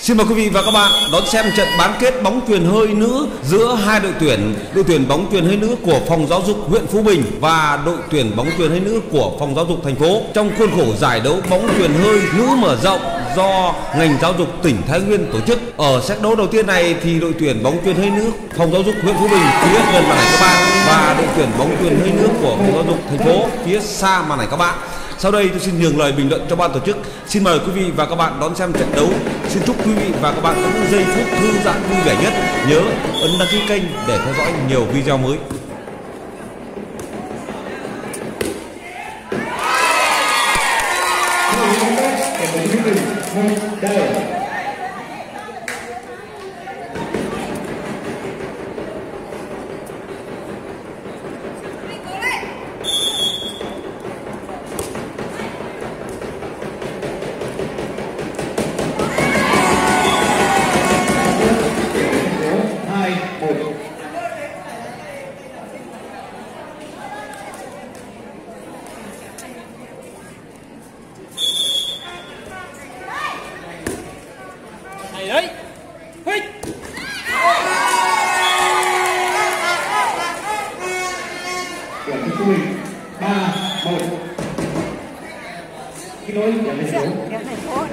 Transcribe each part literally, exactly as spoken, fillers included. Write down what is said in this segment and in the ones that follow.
Xin mời quý vị và các bạn đón xem trận bán kết bóng chuyền hơi nữ giữa hai đội tuyển, đội tuyển bóng chuyền hơi nữ của phòng giáo dục huyện Phú Bình và đội tuyển bóng chuyền hơi nữ của phòng giáo dục thành phố trong khuôn khổ giải đấu bóng chuyền hơi nữ mở rộng do ngành giáo dục tỉnh Thái Nguyên tổ chức. Ở set đấu đầu tiên này thì đội tuyển bóng chuyền hơi nữ phòng giáo dục huyện Phú Bình phía gần màn ảnh các bạn và đội tuyển bóng chuyền hơi nữ của phòng giáo dục thành phố phía xa màn ảnh các bạn. Sau đây tôi xin nhường lời bình luận cho ban tổ chức. Xin mời quý vị và các bạn đón xem trận đấu. Xin chúc quý vị và các bạn có những giây phút thư giãn vui vẻ nhất. Nhớ ấn đăng ký kênh để theo dõi nhiều video mới. Đấy. Hích. Điểm thứ mười ba một. Cái đối điểm thành phố. Điểm thành phố.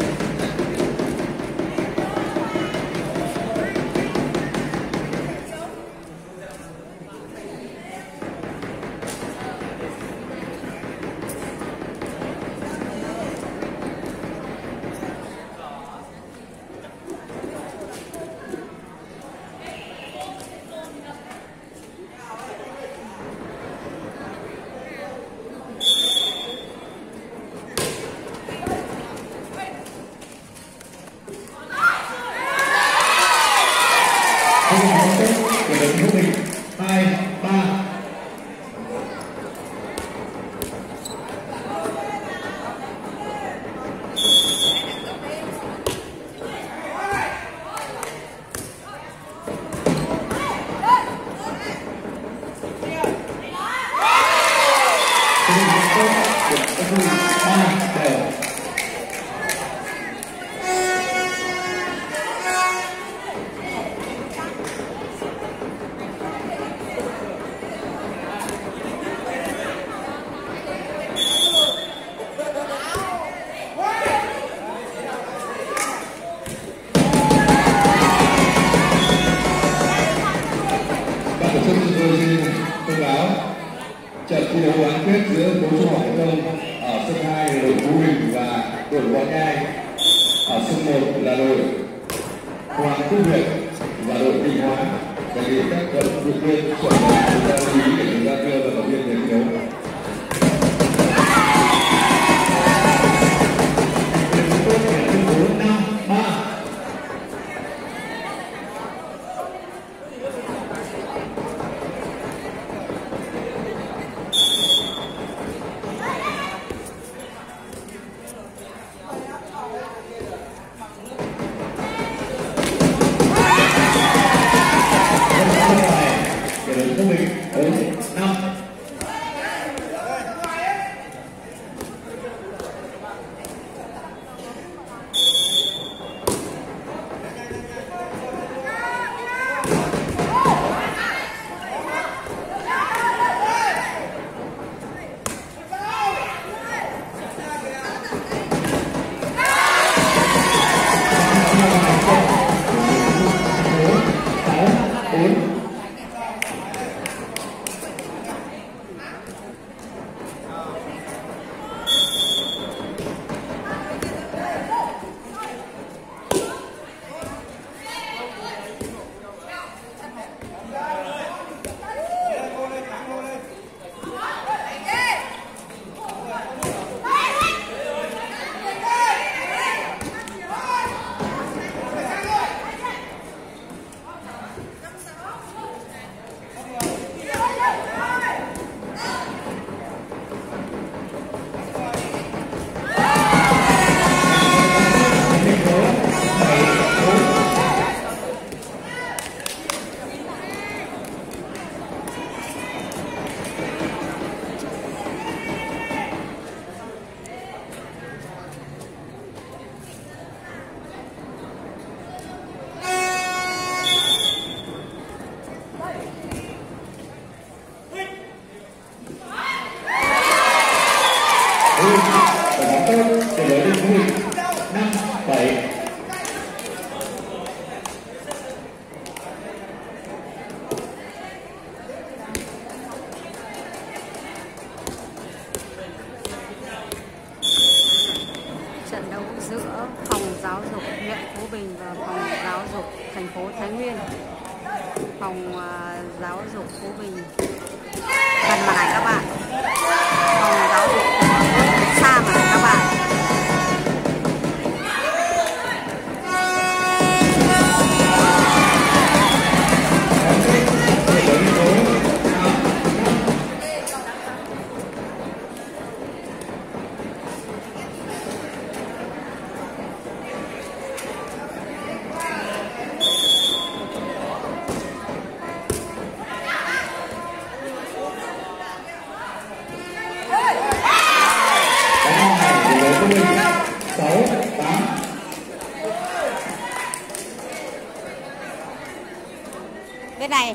hai ba. Thông báo trận thi đấu bán kết giữa đấu trung học phổ thông ở sân hai là đội Phú Bình và đội Võ Nhai, ở sân một là đội Hoàng Quốc Việt và đội Định Hóa. Đề nghị các vận động viên chuẩn bị chúng ta chú ý để chúng ta đưa vận động viên đến thi đấu. Bình và phòng giáo dục thành phố Thái Nguyên. Phòng uh, giáo dục Phú Bình gần mà này các bạn. Phòng giáo dục xa mà này các bạn. sáu tám. Bên này.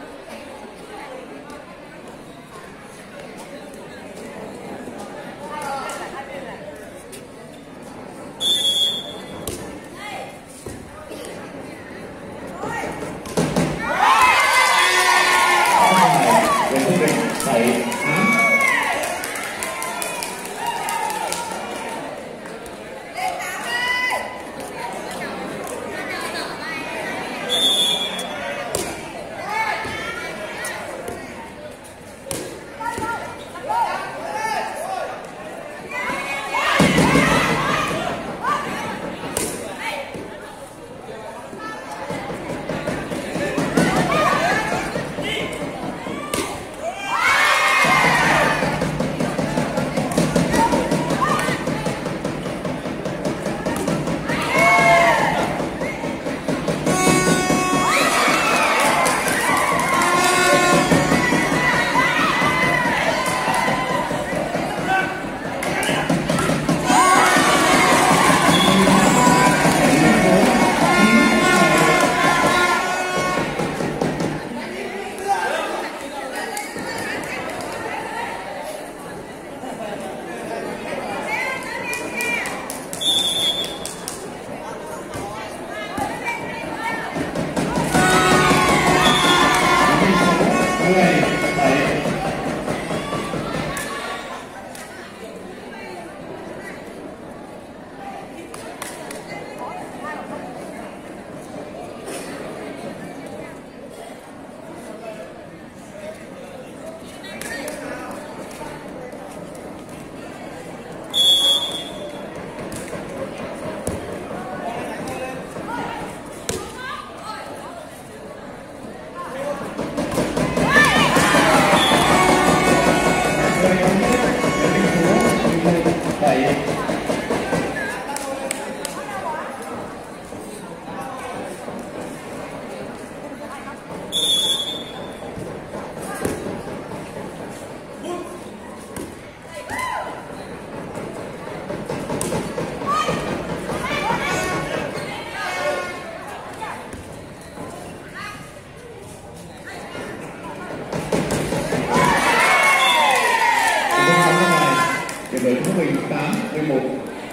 Phú Bình tám mười một.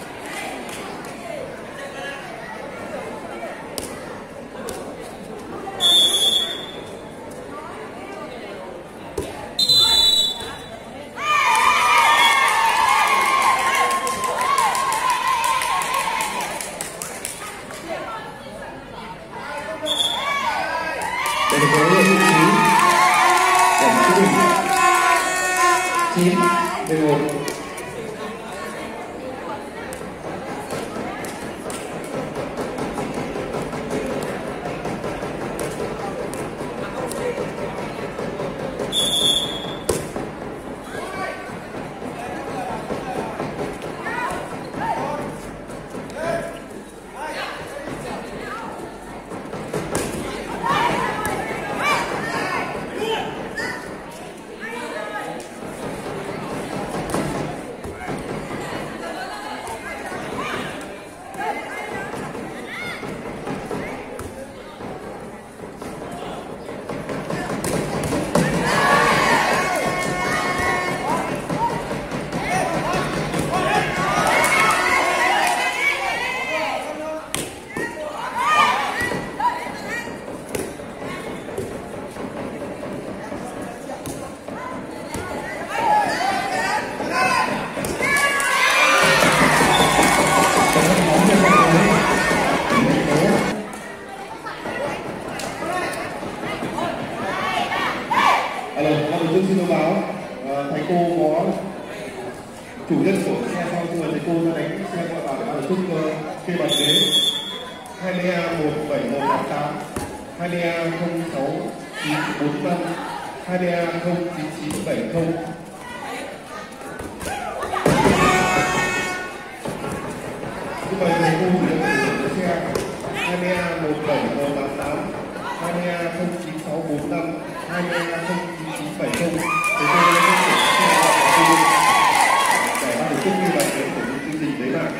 Đây là số chín, điểm Phú Bình chín mười một. Khi bàn ghế hai mươi A một bảy một tám tám, hai mươi A không sáu chín bốn năm, hai mươi A không chín chín bảy không. Khi bàn ghế khu dưới xe hai mươi A một bảy một tám tám, hai mươi A không chín sáu bốn năm, hai mươi A không chín chín bảy không. Thì tôi đã không thể xe lại giải ba được trước khi bàn ghế của những chương trình đấy mà.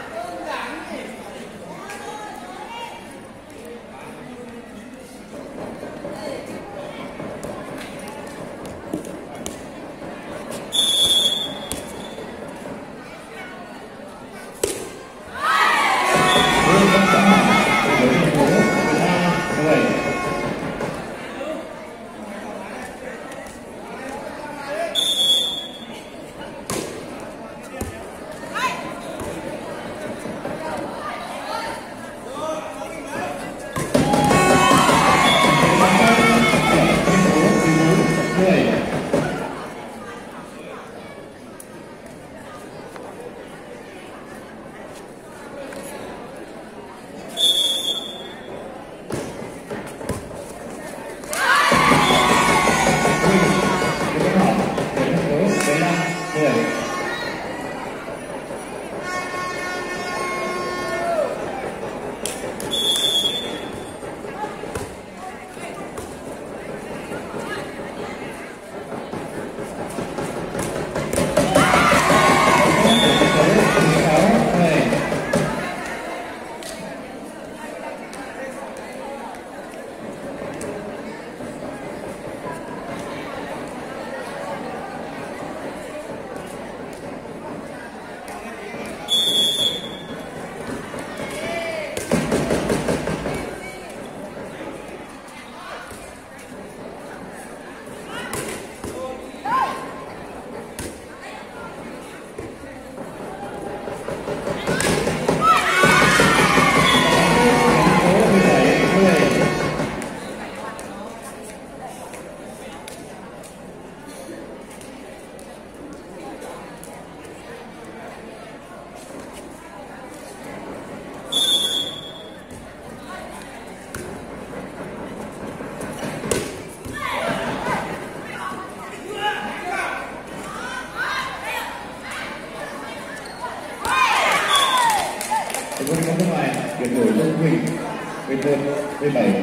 chuyển đổi Đông Quỳnh về một về bảy.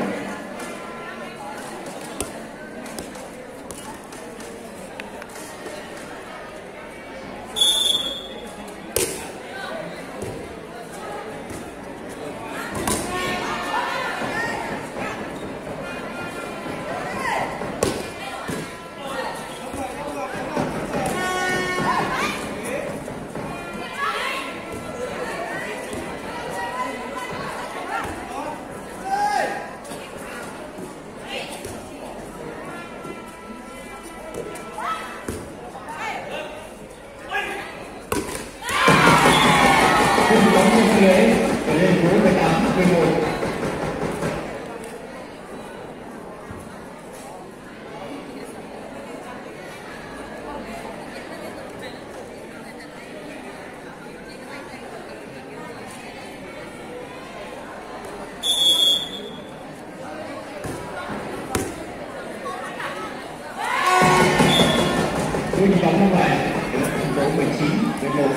Tôi bóng ra ngoài số mười chín mười một.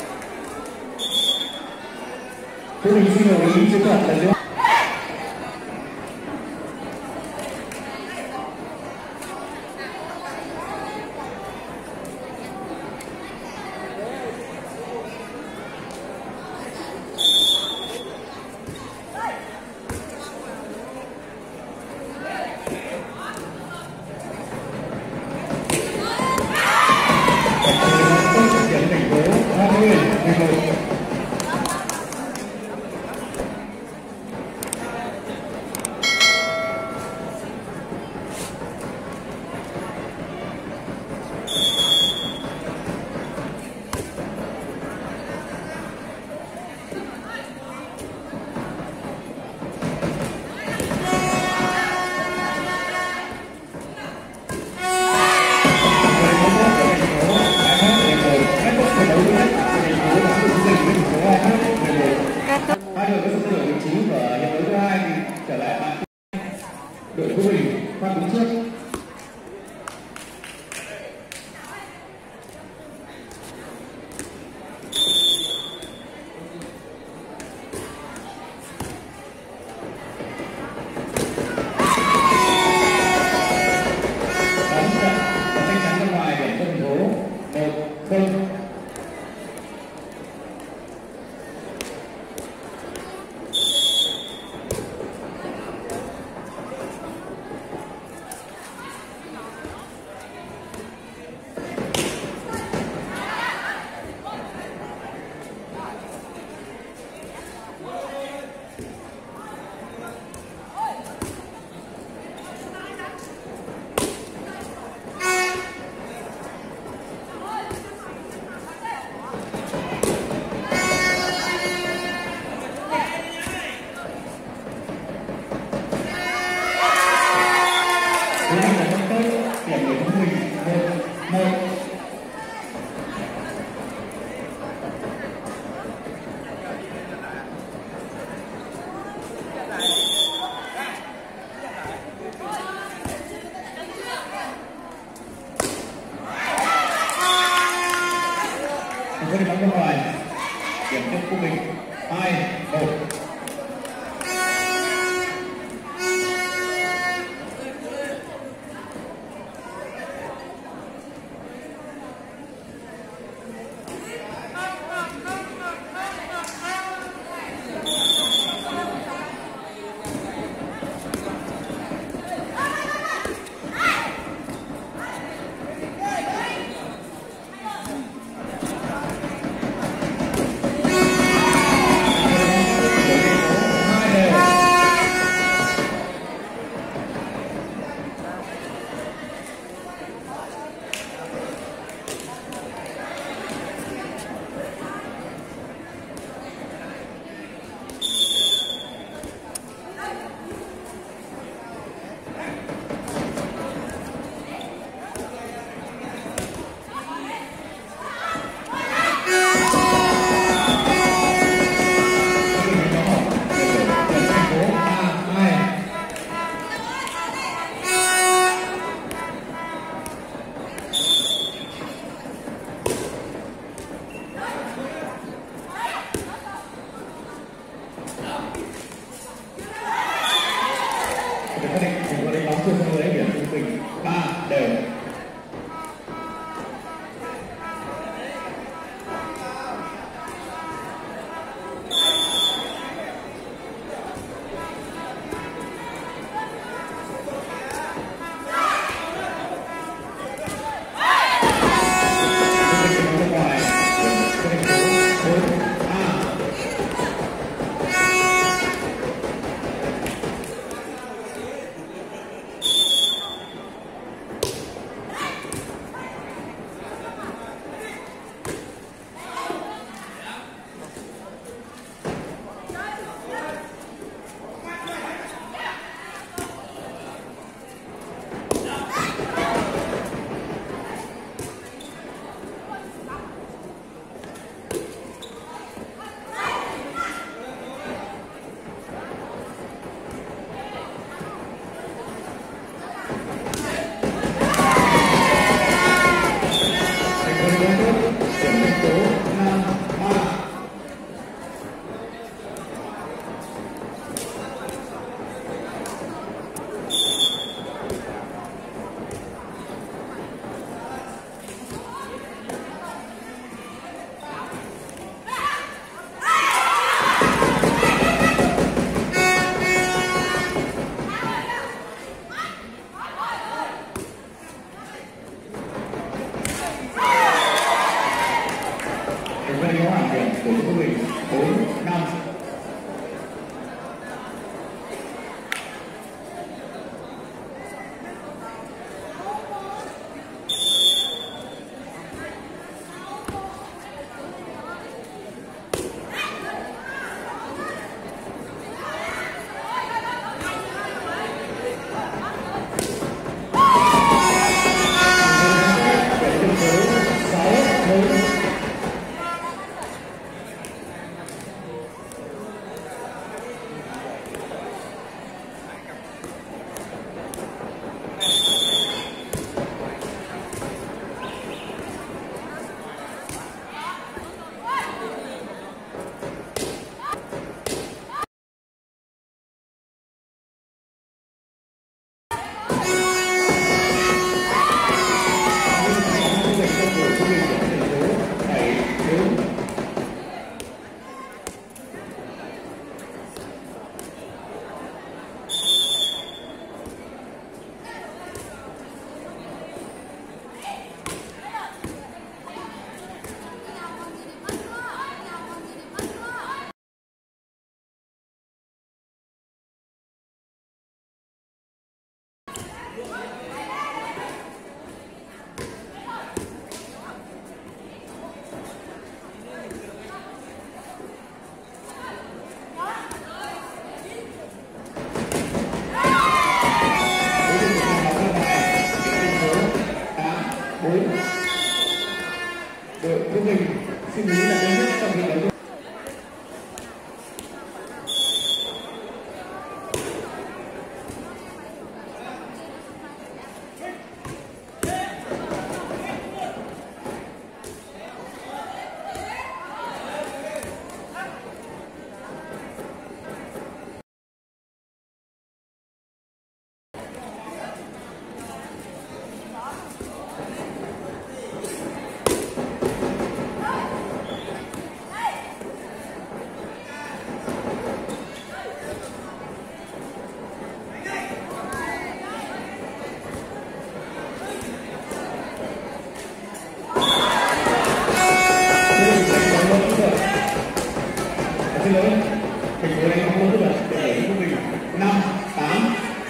Tôi mình xin đồng ý chiến thuật lần nữa. đội Phú Bình phát bóng trước. Với bóng bên ngoài, điểm cho Phú Bình hai một. Đội Phú Bình xin lý là đơn nhất trong trận đấu. Xin lỗi, thành phố đánh không có được để của mình năm tám.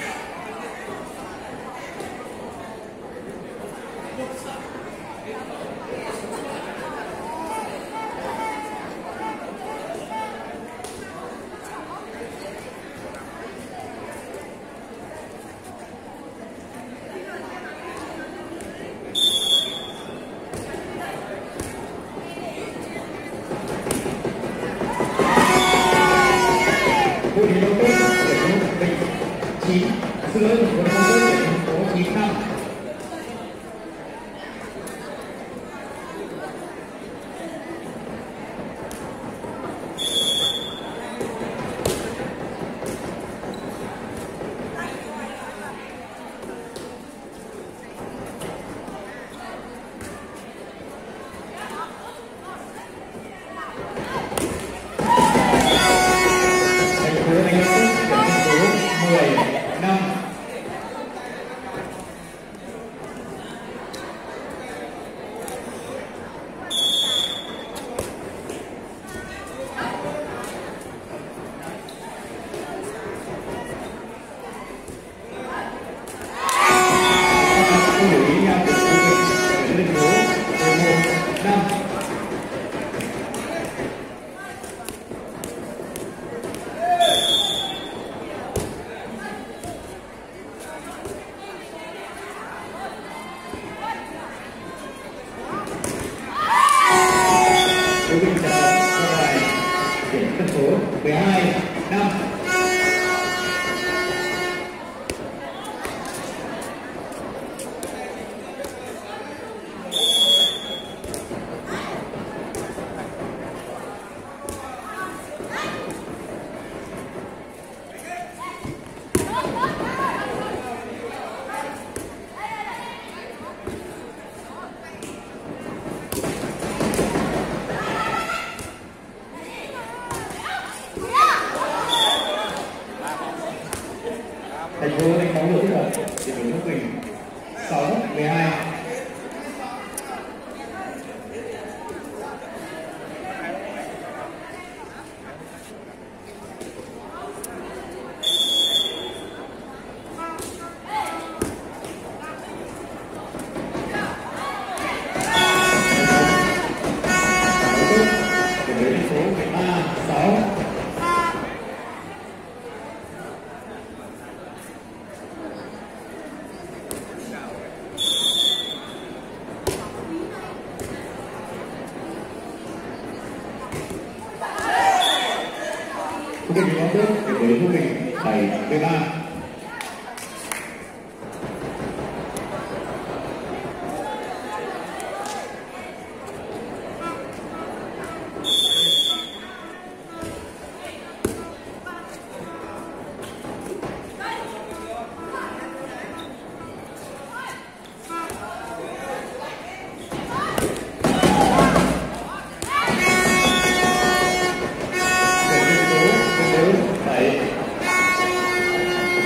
Đội hình đầu tiên để thành phố chín, xin lỗi của thành phố chín năm. Đội hình trận đấu ra ngoài điểm thành phố mười hai năm. Thành phố đánh bóng được tiếp hợp để đội Phú Bình sáu mười hai. Để đội thành phố mười ba sáu. Phú Bình có bước để với Phú Bình bảy mười ba. Bảy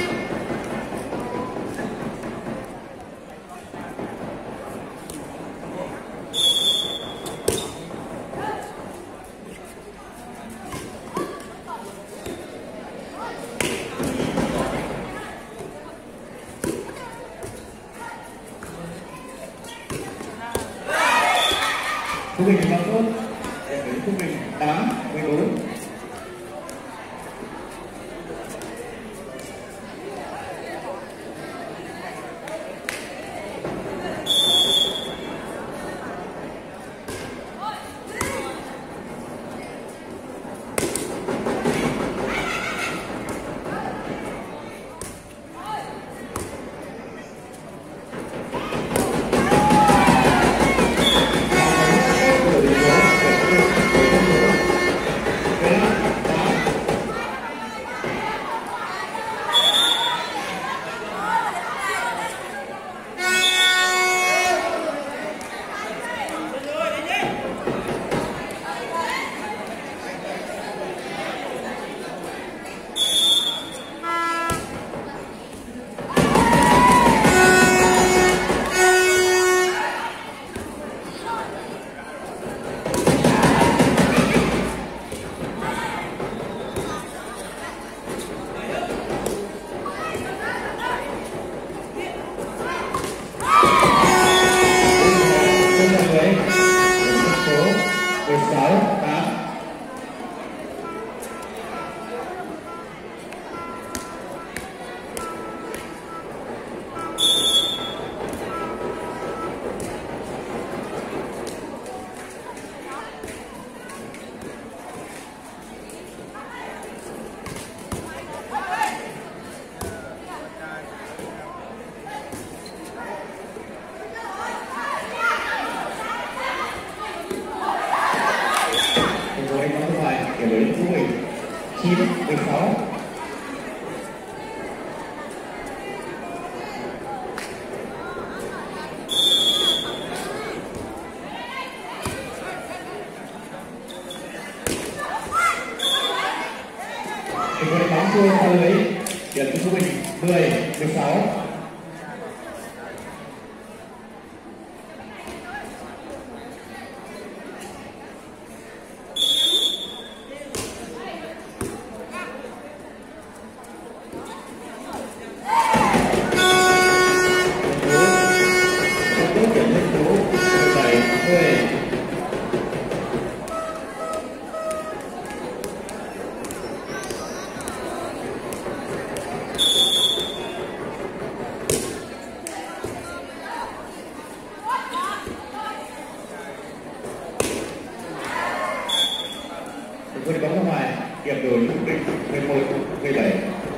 Phú Bình bóng tốt, để đến Phú Bình tám mười bốn. chín mười sáu. Thì với bóng thua sau lấy điểm cho Phú Bình mười mười sáu. Vừa bóng ra ngoài, điểm đổi Phú Bình mười một mười bảy.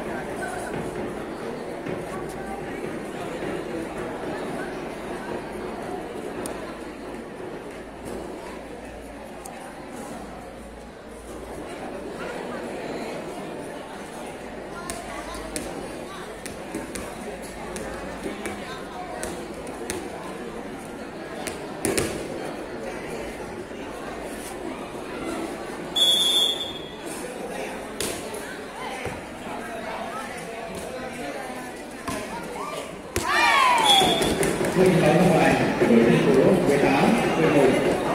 Phú Bình bóng ra ngoài, đổi thành số mười tám mười một.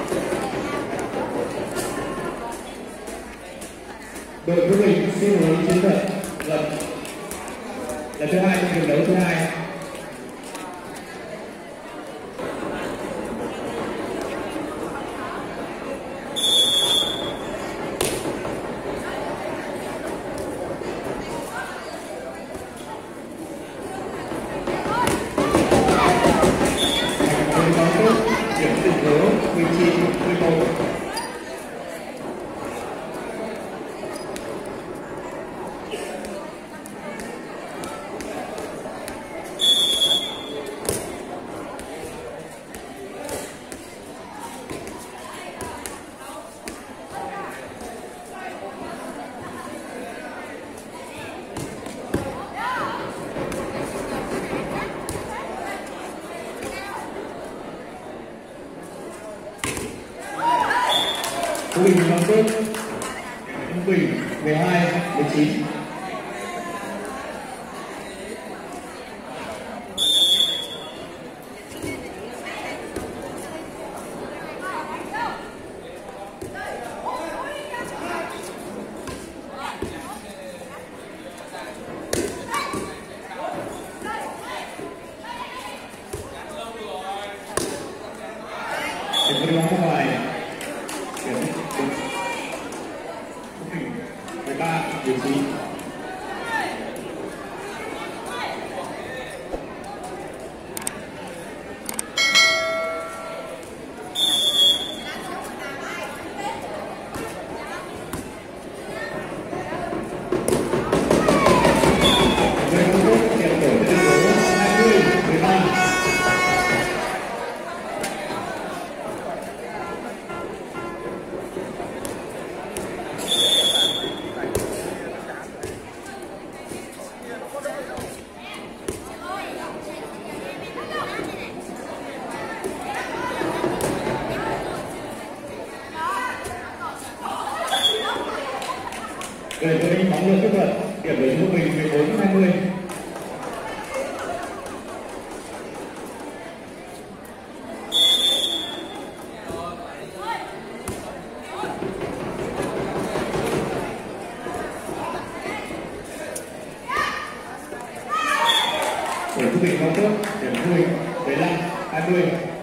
Đội Phú Bình xin lỗi chiến thuật lần lần thứ hai trong trận đấu thứ hai. Điểm tỷ số mười chín mười một. Phú Bình bóng tốt, Phú Bình mười hai mười chín. Phú Bình bóng ra ngoài. Bình mười bốn hai mươi. Phú Bình không tốt, điểm Phú Bình mười lăm hai mươi.